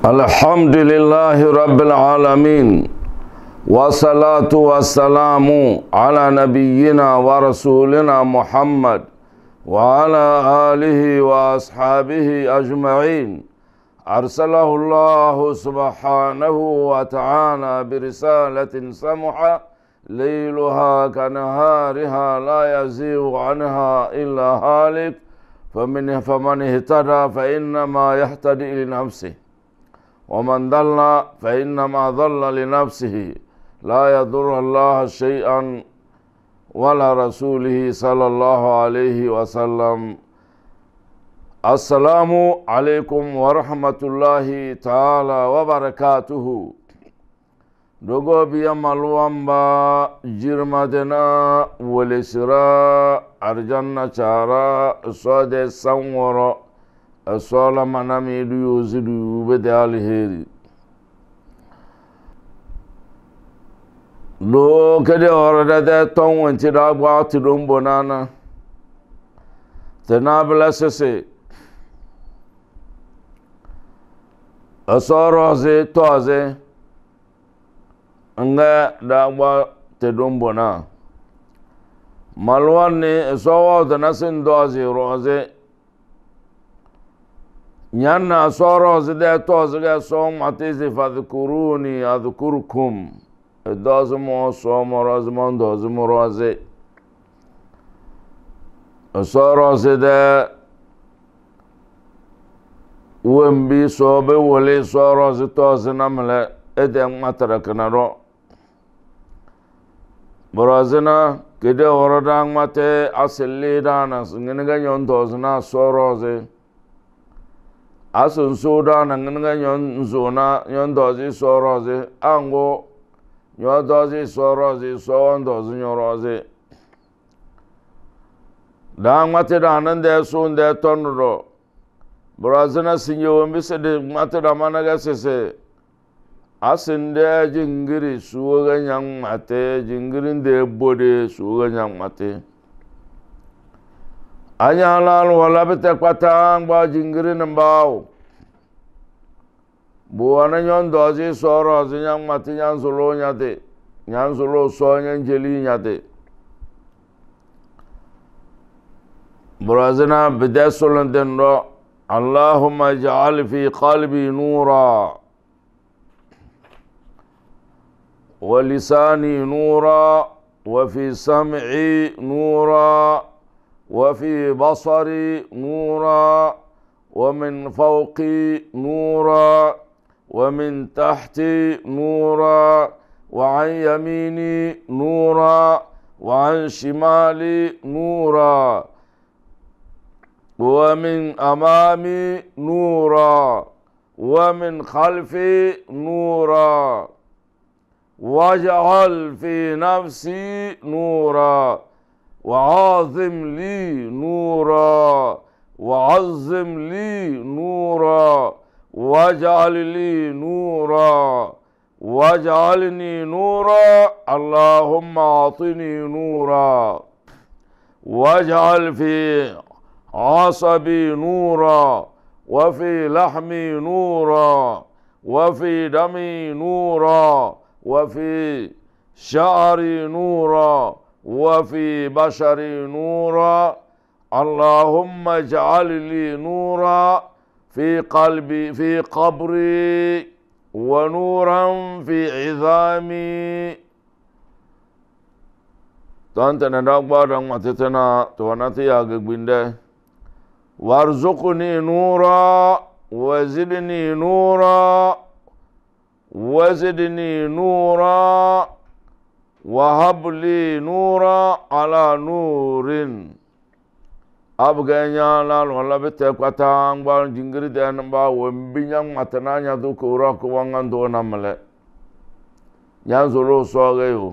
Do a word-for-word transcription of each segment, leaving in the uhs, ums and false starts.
الحمد لله رب العالمين والصلاة والسلام على نبينا ورسولنا محمد وعلى آله وأصحابه أجمعين. أرسله الله سبحانه وتعالى برسالة سمحة ليلها كنهارها لا يزيغ عنها إلا هالك فمن فمن اهتدى فإنما يهتدي لنفسه ومن ضل فإنما ضل لنفسه لا يضر الله شيئا ولا رسوله صلى الله عليه وسلم. السلام عليكم ورحمة الله تعالى وبركاته. دوغو بيا ملوامبا جرمدنا ولسرا أرجانا چارا سود سنورا الصلاة منامي يوزد بدأ الهيري لو كده ورده تون وانتي دابوا تدوم بنانا تنابلا سسي الصلاة توازي nga dagba tedum bona malwanni sowo danasin dozi roze nyanna soroze de toze ga som atizi fadhkuruni adhkurukum dozi mo somo roze mo dozi mo roze soroze de wembi sobe wole soroze toze namle eden mataraknaro Brazina kede horodang mate asili dana ngene nyon dozna soroze asun sudana ngene nyon zona nyon dozi soroze ango nyon dozi soroze so dozi nyoroze dang mate dana de sun de tonro Brazina sinyo mbise de mate da managa sese asinde jingiri suga nyang mate jingirin de bode suga nyang mate anya lan wala bete patang ba jingirin mbao buana nyon dozi soro nyang mate nyang solo nyate nyang solo so nyang jeli nyate brazina bidasulun denro Allahumma ij'al fi qalbi nura ولساني نورا وفي سمعي نورا وفي بصري نورا ومن فوقي نورا ومن تحتي نورا وعن يميني نورا وعن شمالي نورا ومن أمامي نورا ومن خلفي نورا واجعل في نفسي نورا وعظم لي نورا وعظم لي نورا واجعل لي نورا واجعلني نورا اللهم اعطني نورا واجعل في عصبي نورا وفي لحمي نورا وفي دمي نورا وفي شعري نورا وفي بشري نورا اللهم اجعل لي نورا في قلبي في قبري ونورا في عظامي تانتنا داغبا دان ماتتنا توناتي يا غبنده وارزقني نورا وزدني نورا وزدني نورا وهب لي نورا على نور أبغانيا لا ولا بتكوتان بان جينغري دان با ومبينيان ماتنانيا دو كورا كوانغان دو نامله يان زولو سوغيو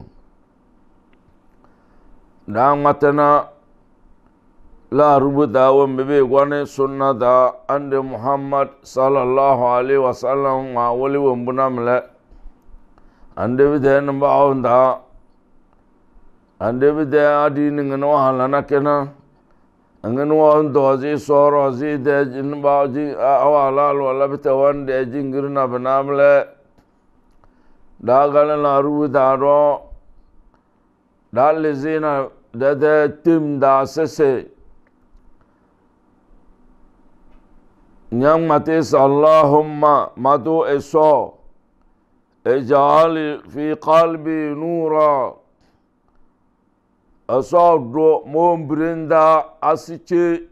دان ماتنا لا ربدا ومبي غوني سنة دا عند محمد صلى الله عليه وسلم ما ولي ومبنامله عند بدين باون دا عند بدين ادين نغنو حالنا كنا angin wan dozi soro zi de jin ba ji awala wala bitawan de jingirna banamle dagal na ru daro dal zina de de tim da sese nyang matis Allahumma madu eso ij'al fi qalbi nura asodro mombrinda asiche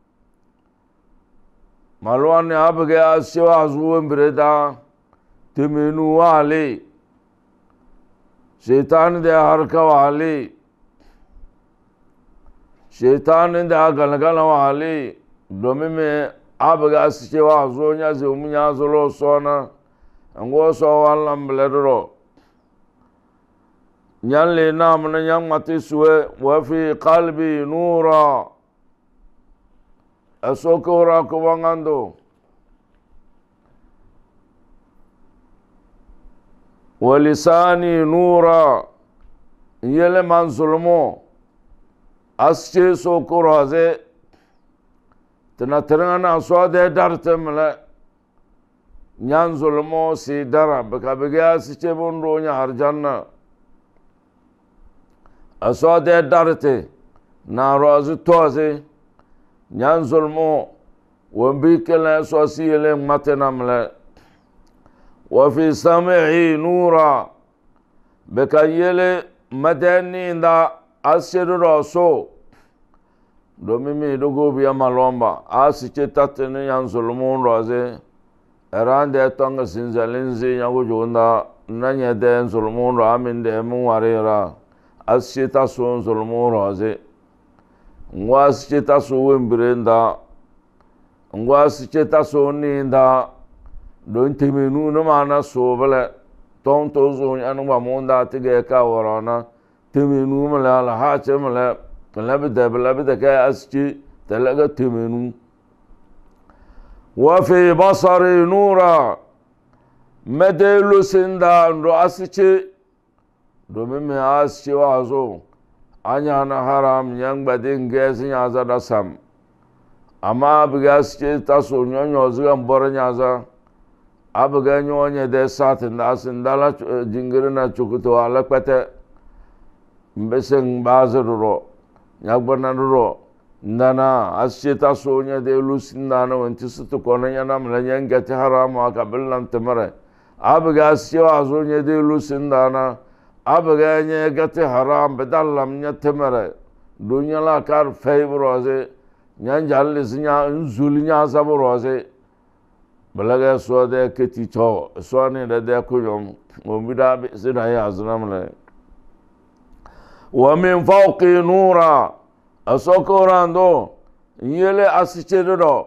malwani abge aswa azuwembreda timinu wali shaitan de harka wali shaitan de galgala wali domin me abge asiche wa azonya zumunya zolo sona ngo so wallam bledro nyalle namna nyang mati suwe wa fi qalbi nura asokora ko wangando wa lisani nura yele man zulmo asche sokora ze tanatrana swade dartemle nyan zulmo si dara baka biga si chebon nya harjanna aswade darte na rozu toze nyan zulmo wambi kala sosiyele matenamle wa fi sam'i nura baka yele madani nda asiru roso domimi dogo biya malomba asiche tatene nyan zulmo roze erande tonga sinzalinzi nyago jonda nanya de zulmo ro aminde mu warira asita so zulmo roze ngwas chita so wembrenda ngwas chita so ninda don temenu no mana so bele ton to zo anu ba monda tige ka warana temenu mala la ha che mala kala de bela de ka aschi talaga temenu wa fi basari nura medelu sinda ndo asichi domin me aschi wazo anya na haram yang badin gesi nya za da sam amma biga aschi taso nyonyo zuga mbora nya za abuga nyonye de satin da asin dala jingirina chukuto ala kwete mbeseng bazuro nyagbana ro ndana asita sonya de lusindana wanti sutu konanya namla nyanga ti harama ka billam tamare abuga asio azonya de lusindana abuga nya gati haram bedallam nya tamare dunya la kar fayroze nyanjal zinya nzulinya zabroze balaga so de keti cho so ne de de kuyom mombida be sina ya azramle wa min fawqi nura asokorando yele asichero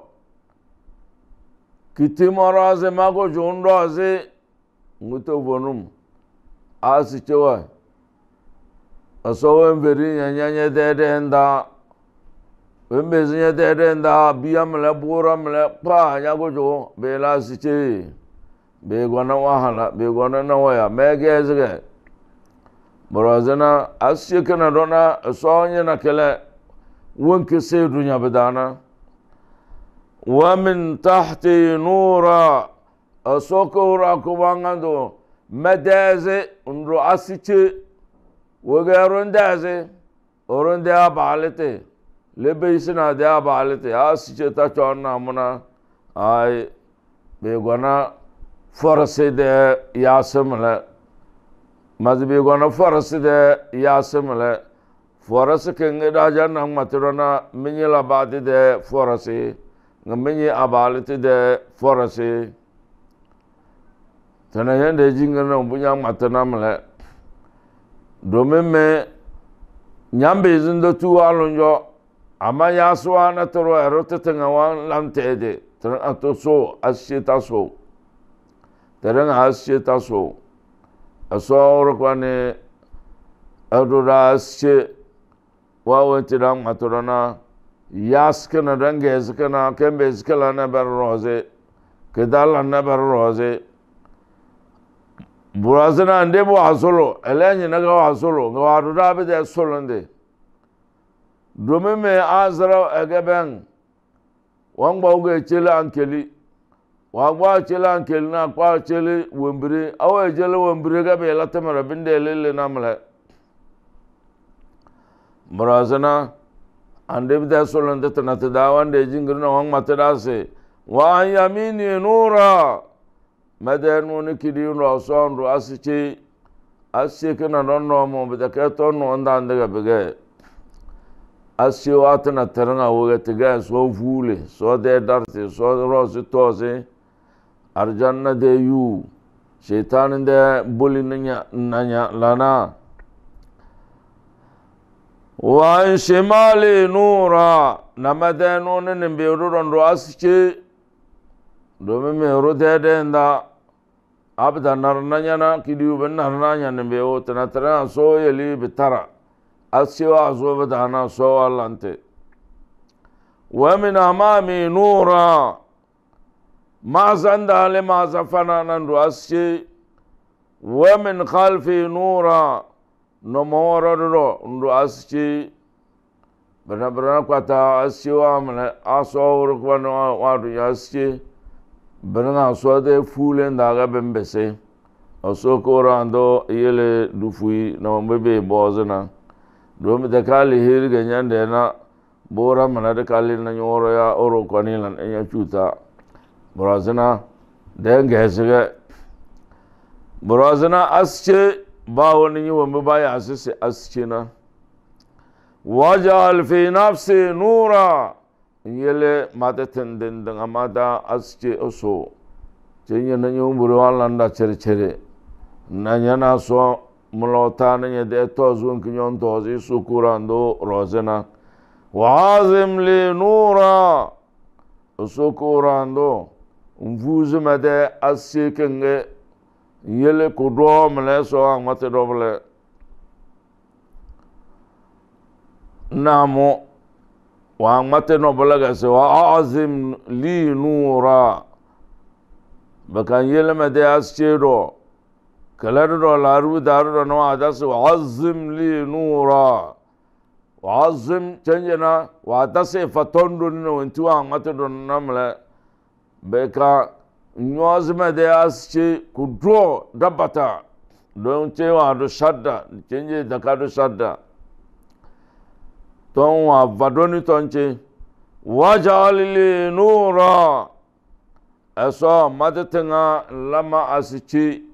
kitimaraze mago jondoze nguto bonum asichewa asowen beri nyanya de nda wembezinya de nda biyamle buramle pa nyago jo bela asiche be gona wahala be gona nawaya megezge borazana asikana dona sonya na kele وانك سيدنا بدانا ومن تحت نورا اسوكورا كوانغاندو مدازي اندرو اسيتي وغيرون دازي اورون ديا بالتي لبيسنا ديا بالتي اسيتي تاچونا منا اي بيغونا فرسي دي ياسمله مزبيغونا فرسي دي ياسمله forasi kenge daja nang maturana minyi labati de forasi ngaminyi abaliti de forasi tana yende jingana umbunya matana mle domin me nyambe zindo tu alonjo ama yaswa na toro erote tengawan lantede tana atoso asita so tana asita so asoro kwane adura asche wawanti dan maturana yaskana dange zikana kembe zikala na bar roze kedala na bar roze burazana ande bo asolo elenye naga asolo ngawadu dabe de solonde domin me azra agaben wan bawge chele ankeli wa gwa chele ankeli na kwa chele wembire awe chele wembire ga be latamara binde lele namle Barazana ande bida solanda tanata dawande jingirna wang matadase wa yamini nura madanu nikidi no sonro asichi asike na nonno mo bidaka tonno ndande ga bege assi watna taranga wogatiga so fule so de darti so rosi tosi arjanna de yu shaitan de bulinnya nanya lana wa shimali nura namadanu nimbiru rondo aschi domin me rode de nda abda narnanya na kidiu ben narnanya nimbiu tanatra so yeli bitara asiwa azo badana so alante wa min amami nura ma zanda le ma zafana nandu aschi wa min khalfi nura no moro ro ndu aschi bana bana kwata asiwa mala aso ro kwano wadu aschi bana so de fule ndaga bembese aso ko rando yele dufui na mbebe bozana do mi de kali hirga nyande na bora mana de kali na nyoro ya oro kwani lan enya chuta borazana de ngesiga borazana asche bawoni wambe baya asise aschina wajal fi nafsi nura yele madaten den den amada asche oso chenya na nyumburu walanda chere chere nanya na so mulota nanya de tozun kinyon tozi sukurando rozena wazim li nura sukurando mvuzu made asche kenge yele kudo mele so amate doble namo wa mate no balaga se wa azim li nura bakan yele mede aschero kalaro laru daru no adas wa azim li nura wa azim chanjena wa dase fatondo no ntu amate don namle beka nyozma de asche kudro dabata don chewa do shadda chenje dakado shadda ton wa vadoni tonche wajalili nura aso madatenga lama asichi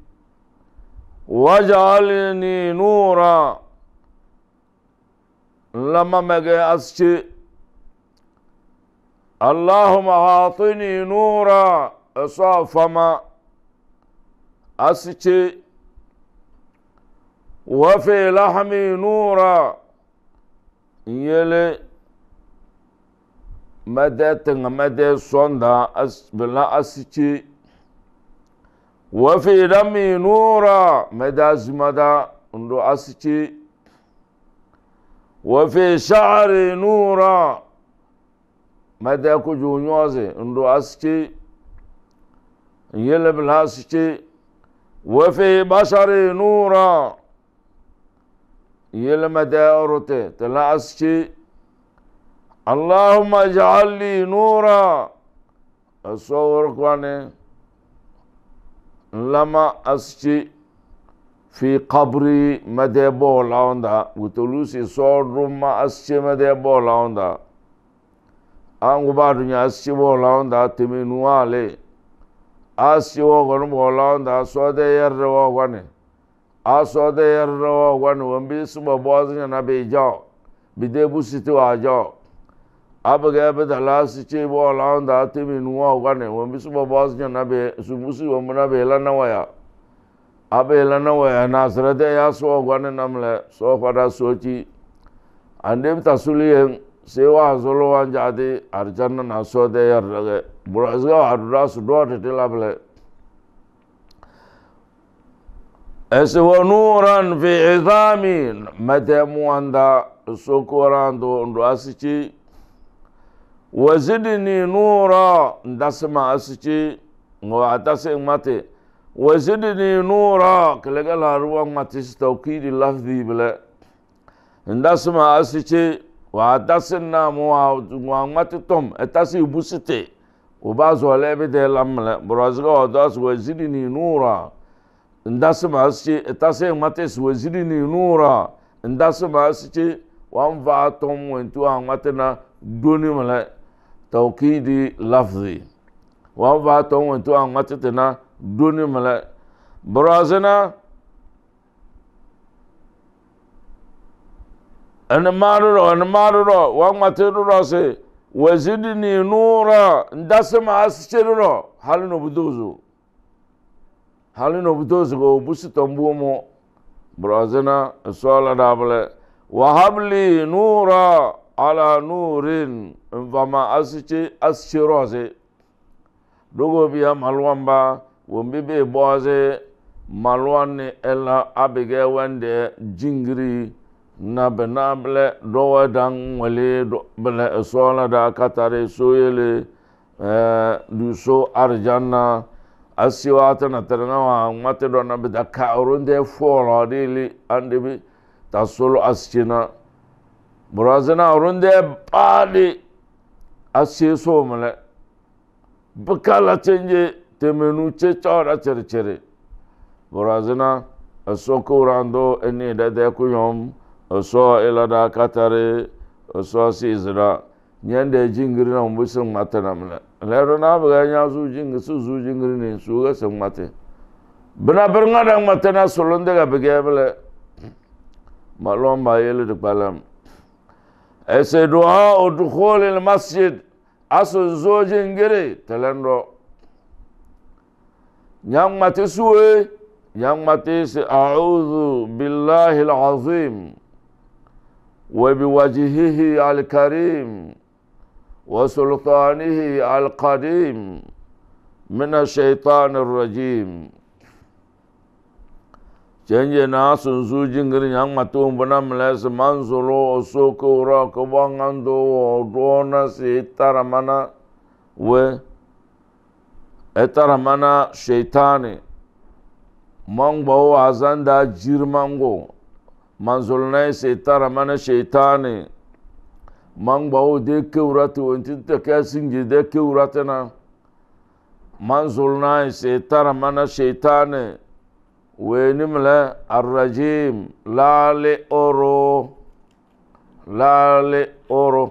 wajalini nura lama mege asichi Allahumma atini nura أصافما أسيتي وفي لحمي نورا يلي مدى تنغ مدى صندا أس بلا أسيتي وفي دمي نورا مدى زمدا اندو أسيتي وفي شعري نورا مدى كجو نوزي اندو أسيتي يلي بالهاسكي وفي بشري نورا يلي مدارتي تلاسكي اللهم اجعل لي نورا الصور كواني لما اسكي في قبري مدى بولاوندا وتلوسي صور رما اسكي مدى بولاوندا انغو بادنيا اسكي بولاوندا تمينوالي asi wo gon bolanda so de yerre wo gone aso de yerre wo gone wambi suba bozinya na be jaw bide busiti wa jaw abaga be dalasi che bolanda timi nuwa gone wambi suba bozinya na be sumusi wo na be lana waya abe lana waya nasra de ya so gone namle so fada sochi andem tasuliyen sewa zolo wanjade arjanna na so de yerre Burazga adura sudo tetelable eswa nuran fi izami matemu anda sokorando ndo asichi wazidni nura ndasma asichi ngo atase mate wazidni nura kelegala ruwa mate tawkid lafzi bile ndasma asichi wa tasinna mo wa ngmati tom etasi busite ubazo lebe de lamle brazga das wazidni nura ndasma asci etasi ngmati wazidni nura ndasma asci wan va tom wentu ngmatena doni mala tawkidi lafzi wan va tom wentu ngmatena doni mala brazana ana maruro ana maruro wa matero se wazidni nura ndasma ascirro halino buduzu halino buduzu go busi tombumo brazana sola dabale wa habli nura ala nurin vama asci ascirose dogo biya malwamba wombibe boze malwanni ella abige wande jingri na benable dowa dang wale do bele sola da katare soyele eh du so arjanna asiwata na teranga wa mate do na be da ka orunde folo dili ande bi ta solo aschina burazana orunde pali asie so male bukala chenje temenu che chora chere chere burazana asoko rando eni da de kuyom so elada katare so sizra nyande jingiri na mbusun matana mla lero na baga nya su jing su su jingiri ne su ga san mate bana berna dang matana solonde ga bege bele malom ba yele de palam ese dua o dukhul al masjid asu zo jingiri telendo nyang mate suwe nyang mate se a'udhu billahi al-azim وبوجهه الكريم وسلطانه القديم من الشيطان الرجيم جنجي ناس زوجين غير yang matum bana mles manzolo soko ro ko bangando dona si taramana we etaramana shaytani mangbo azanda jirmango manzolnai se tara mana shaitani mangbawo de kewratu wanti ta kasinje de kewratana manzolnai se tara mana shaitani wenimla arrajim lale oro lale oro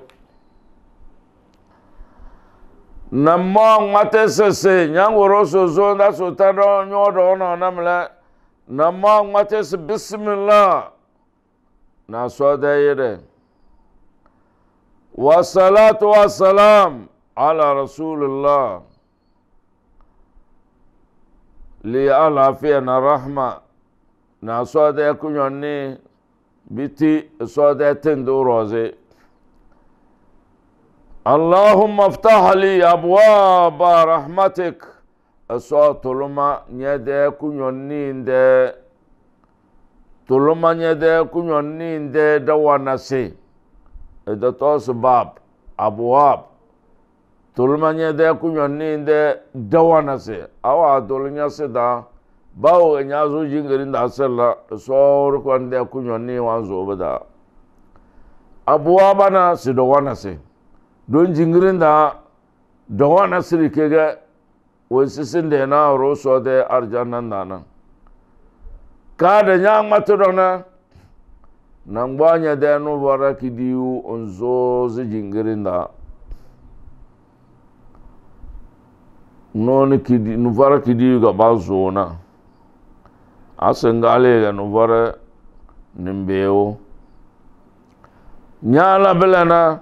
namma ngate sese nyangoro so zonda so tado nyodo no namla namma ngate se bismillah na soda yede wa salatu wa salam ala rasulillah li ala fi na rahma na soda kunyoni biti soda tendo roze allahumma aftah li abwaba rahmatik asatuluma nyede kunyoni nde tulumanya de kunyoni de dawana se da tos bab abwab tulumanya de kunyoni de dawana se awa dolunya se da bawo nya zo jingirin da sella so ko de kunyoni wanzo bada abwaba na se dawana se don jingirin da dawana se kega wasisin de na ro so de arjannan dana kada nyang matodona nambanya de no vara kidiu onzo zijingirinda non kidi no vara kidiu ga bazona asengale ga no vara nimbeo nyala belana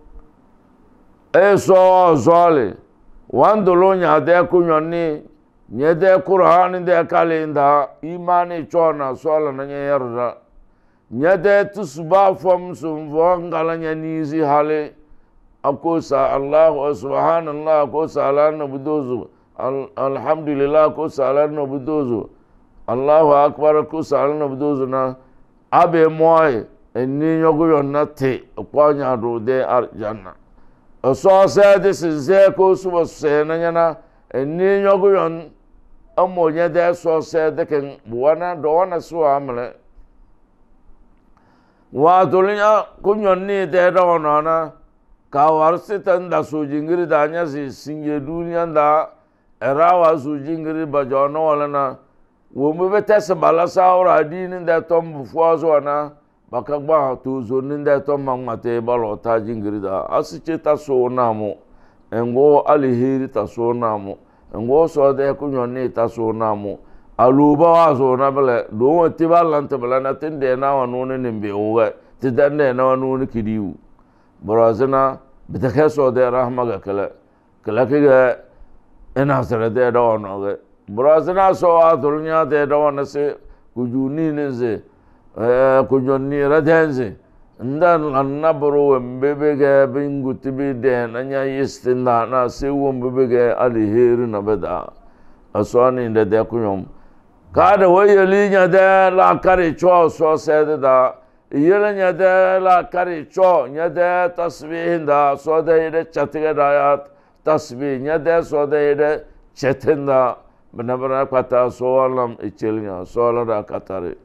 eso zole wandolo nya de kunyoni nyede Qur'an de kalinda imani chona sola na nyerda nyede tusba fom sum vongala nyanizi hale akosa Allah subhanallah akosa ala nabuduzu alhamdulillah akosa ala nabuduzu Allahu akbar akosa ala nabuduzu na abe moy enni nyogo yonnate kwanya do de arjanna so se this is ko subo se na nyana enni nyogo yon amo nyede so se de ken buwana do wana so amle wa dunya kunyonni de da onana ka warsitan da su jingiri da nya si singe duniya da erawa su jingiri ba jono wala na wo mu beta se balasa ora dinin da tom fuazo na baka gba to zo nin da tom mangmate balo ta jingiri da asice ta so namu engo alihiri ta so namu engo so de kunyonni ta so namu aluba wa so na bele do woti balante bele na tinde na wanune nimbe oga tidande na wanune kidiu borazina bitake so de rahma ga kala kala ke ina sare de da wono ga borazina so a dunya de da wona se kujuni ne ze eh kujonni radenze ndan annabro mbebe ga binguti bi de nanya yistinda na se wo mbebe ga alihiri na beda aswani de de kunyom kada wayeli nya de la kari cho so se da yele nya de la kari cho nya de tasbih da so de de chatiga da ya tasbih nya de so de de chetinda benabara kata so alam ichilnya so la da katare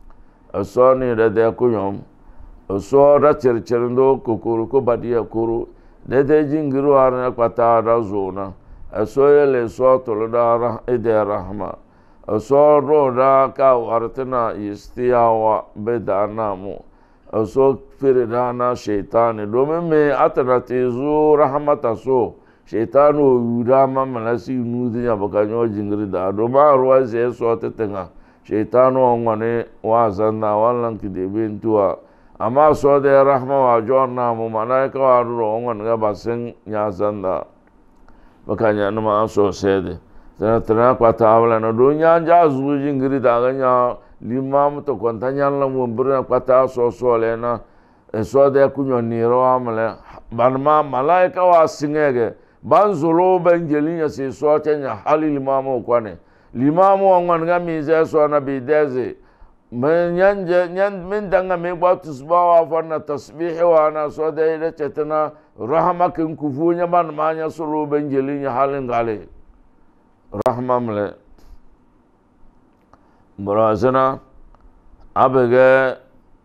asoni de de kunyom so da chercherndo kukuru ko badia kuru de de jingiru arna kata da zona so yele so to da ra ide rahma so roda ka wartana istiyawa bedana mu so firidana shaytan domin me atarati zu rahmata so shaytanu yurama malasi nudiya bakanyo jingri da do ma ruwa se so tetenga shaytanu ngwane wazanna wallan kidebe ntua ama so de rahma wa jonna mu malaika wa ro ngon ga basen nya zanda bakanya numa so sede tana tana kwata awla na dunya ja zu jingiri da ganya limam to kontanya la mu burna kwata so so le na so de kunyo ni ro amle banma malaika wa singege banzulo banjelinya se so tanya hali limamu kwane limamu ngwan ga mi ze so na bideze men yanje nyan min danga me gba tusbawa farna tasbih wa na so de de chetana rahmakin kufunya ban manya solo banjelinya halin gale rahmamle Murazana abege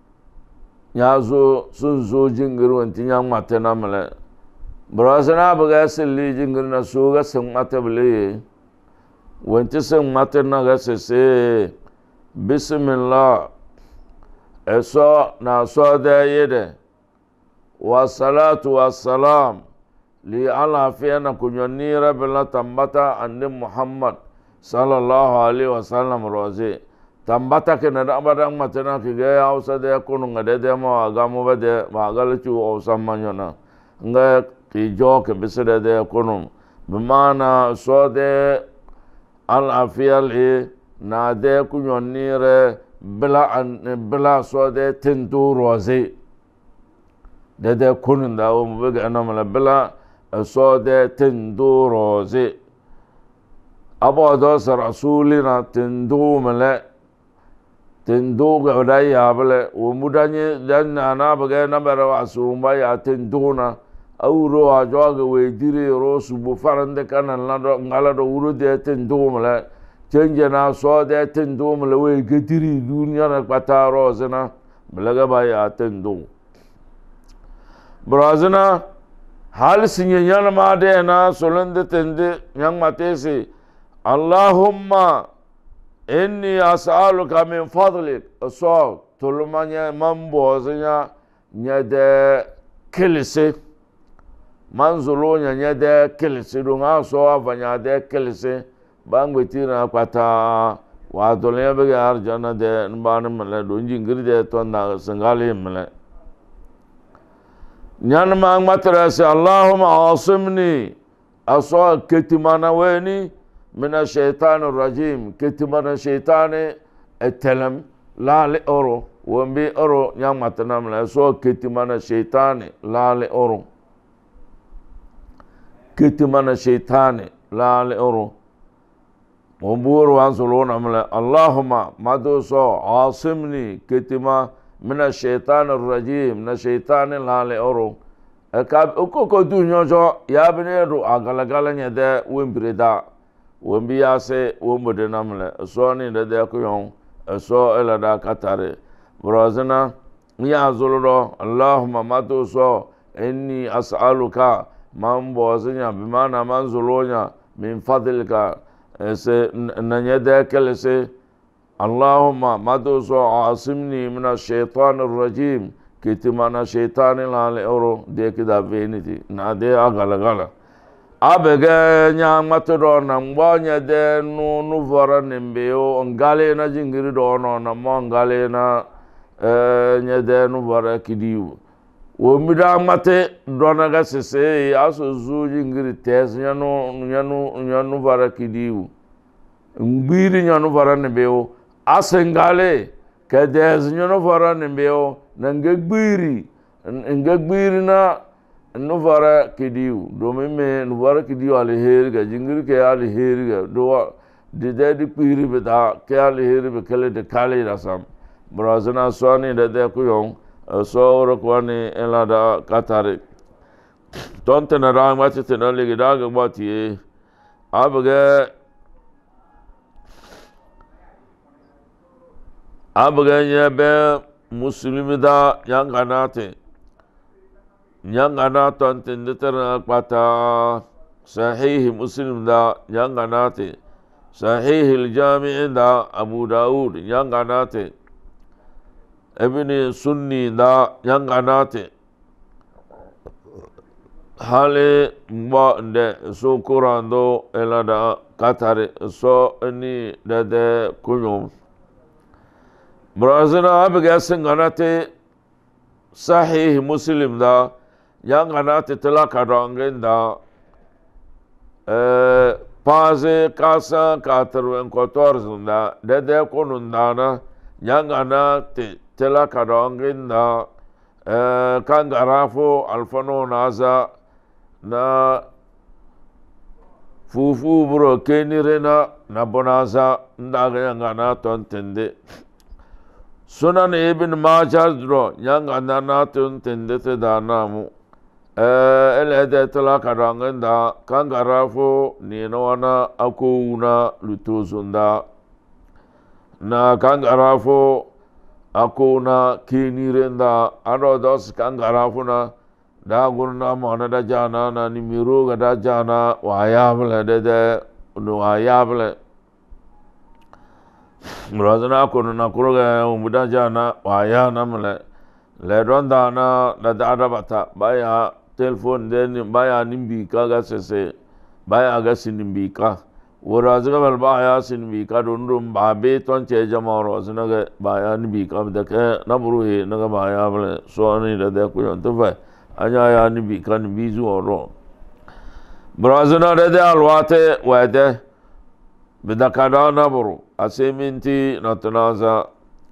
nyazo sunzo jingiru antinya matena male Murazana abege sili jingiru na suga sang matabele wanti sang matena ga sese bismillah eso na so da yede wa salatu wa salam li ala fiana kunyoni rabila tambata anni Muhammad sallallahu alaihi wasallam roze tambata ke na abadang matena ke ga hausa da kunu ngade de ma ga mu bade ma galchu o samanyona nga ki jo ke bisede de kunu bimana so de al afiyal e na de kunyoni re bila an bila so de tindu roze de de kunu da o mu ga na mala bila so de tindu roze abo dos rasulina tindu male tindu ga dai ya bale o mudanye dan na baga na bara asumba ya tinduna auro a joga we dire ro subu farande kanan la do ngala do uro de tindu male chenje na so de tindu male we gediri dunya na pata rozena balaga ba ya tindu brazina hal sinye yana ma de na solende tende yang matesi Allahumma inni as'aluka min fadlik so tulumanya mamboznya nyade kilise manzulonya nyade kilise dunga so avanya de kilise bangwetina kwata wa dolnya be arjana de nban mala donji ngiri de tonda sangali mala nyan ma matra se Allahumma asimni aso ketimana weni من الشيطان الرجيم كتمان الشيطان التلم لا لأورو ومبي أورو يام متنام لا سو كتمان الشيطان لا لأورو كتمان الشيطان لا لأورو ومبور وانسلون عمله اللهم مدو سو عاصمني كتما من الشيطان الرجيم من الشيطان لا لأورو أكاب أكو كدو نيوجو يا بنيرو أغلقال نيدا ومبردا wembi yase womode namle so ni de de ko yon so ela da katare brozana ya zuludo Allahumma matu so inni as'aluka man bozinya bimana man zulunya min fadlika se nanye de kelese Allahumma matu so asimni min ash-shaytan ar-rajim kitimana shaytan lale oro de kida veniti na de agalagala abege nya matudo na mbonya de nu nu vora nimbeo ngale na jingiri do no na mo ngale na eh nya de nu vora kidiu wo mida mate do na ga sese aso zu jingiri tes nya no nya no nya nu vora kidiu ngbiri nya nu vora nimbeo asengale ke de nya nu vora nimbeo na ngbiri ngbiri na nuvara kidiu domin me nuvara kidiu alheri ga jingir ke alheri ga do de de di piri be da ke alheri be kale de kale da sam brazana swani de de ku yon so ro kwani ela da katare tonte na ra ma te na le ga ga bati abga abga ya be muslimi da yang kanate yang ana tonten detera kata sahih muslim da yang anate sahih al-jami' da Abu Daud yang anate ibn sunni da yang anate hale mba de so kurando elada katare so ni de kunyo brazana abga sanganate sahih muslim da yang anate telah kadangin da eh paze kasa katerwen kotor zunda dede konundana yang anate telah kadangin da eh kangarafo alfano naza na fufu bro kenirena na bonaza ndaga yang anaton tende sunan ibn majah dro yang anaton tende te danamu eh elede tela kadangenda kangarafo ni nona akuna lutuzunda na kangarafo akuna kinirenda ado dos kangarafo na da gurna mona da jana na nimiro ga da jana wayable de de no wayable murazana ko na kuroga umuda jana wayana mle le ronda na da da bata baya telephone den baya nimbi kaga sese baya ga sinimbi ka worazaga bal baya sinimbi ka dondum babe ton che jama rozna ga baya nimbi ka da ka nabru he na ga baya bale so ani da da ku yon to fa anya ya nimbi ka nimbi zu oro brazana da da alwate wade bidakada nabru aseminti natnaza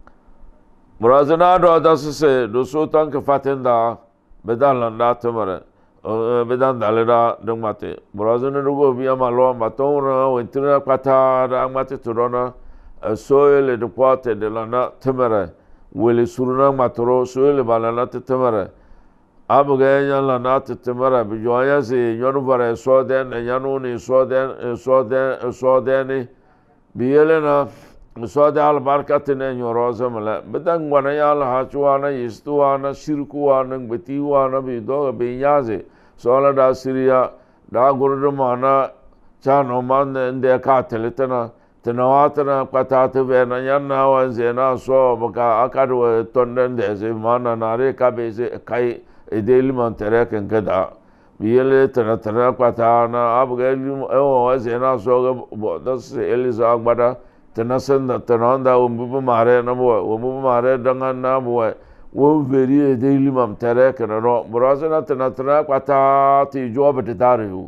brazana do da sese do sultan ka fatenda bedan la tamara bedan dalera dongmate brazana rugo via malo matonra wentra kwata da mate turona soile de pote de la tamara wele suruna matoro soile balana tamara abuga yalla na tamara bijoya se yonu bare so den yanu ni so den so den so den bielena so de al barkatene nyoroza mala bedan wana yalla hachuana yistuana shirkuana betiwana bido be yaze so la da siria da gurdu mana chano man inde ka teletana tenawatana patate vena yanna wanzena so baka akadu tonden de ze mana nare ka be ze kai edeli mantere ken kada biele tana tana patana abgelu o wazena so bo das eliza agbada tenasenda tenanda umbu mare na bo umbu mare dangan na bo wo veri edeli mantere ken no brazana tana tana pata ti job de daru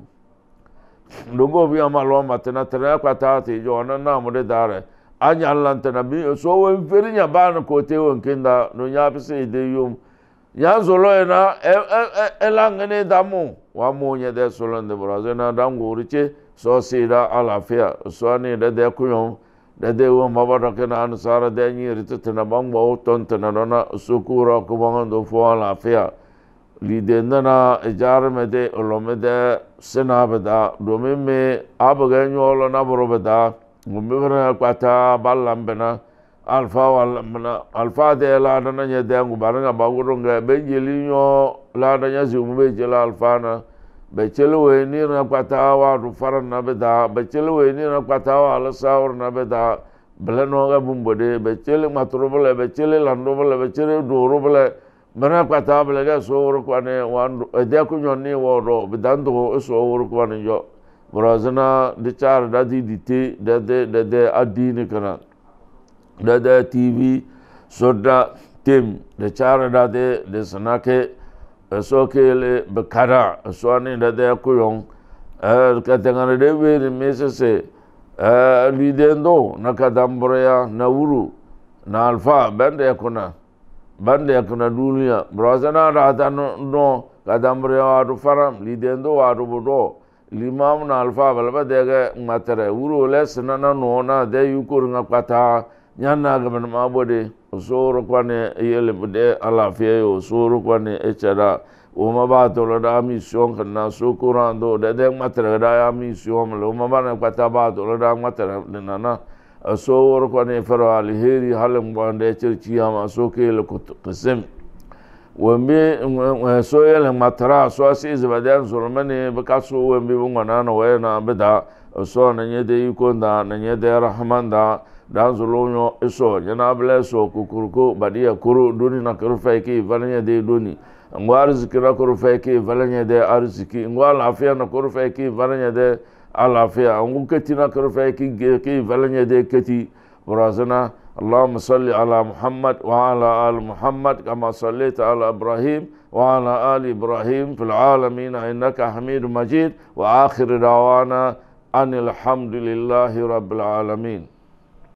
logo via malo matena tana pata ti jona na mo de dare anya lantana bi so wo veri nya ban ko te won kenda no nya pese de yum ya zolo na elangene damu wa monya de solon de brazana dango riche so sida alafia so ani de de kuyon de de wo mabara kana ansara de ni ritena bangbo tontena na sukura ko bangando fo alafia lidenda na ejar me de olome de senabeda domin me abaga nyolo na borobeda mumbera kwata ballambena alfa wala alfa de la na nya de ngu baranga baguro nga benjelinyo la na nya zumu be jela alfa na be chelo we ni na patawa ru faran na be da be chelo we ni na patawa ala sawr na be da belano ga bumbode be chele matrobole be chele landobole be chele dorobole bana patawa be ga sowr ko ne wan de ku nyonni woro be dando sowr ko ne yo Brazana de char da di dite de de de de adini kana da da T V soda tem de char da de de sanake so ke le bekara so ni da de kuyong er ka tengana de we mesese eh lidendo na kadambroya na uru na alfa bande kuna bande kuna dunia Brazana da da no kadambroya adu faram lidendo adu bodo limam na alfa balba dega matare uru le sanana no na de yukur ngapata nyana ga man mabode soro kwane yele bude alafia yo soro kwane echara o mabato la da mission kana sokurando de de matare da ya mission lo mabana pata bato la da matare nana soro kwane fero alheri halam bande chirchiya ma sokele kusem wembe so yele matara so asi zbadan zulmani bakaso wembe bungana na wena beda so na nyede yukonda na nyede rahman da dan zulonyo iso yana bleso kukurko badia kuru duni na kuru faiki valanya de duni ngwar zikira kuru faiki valanya de arziki ngwal afia na kuru faiki valanya de alafia ngukati na kuru faiki ki valanya de kati burazana اللهم صل على محمد وعلى آل محمد كما صليت على إبراهيم وعلى آل إبراهيم في العالمين إنك حميد مجيد وآخر دعوانا أن الحمد لله رب العالمين.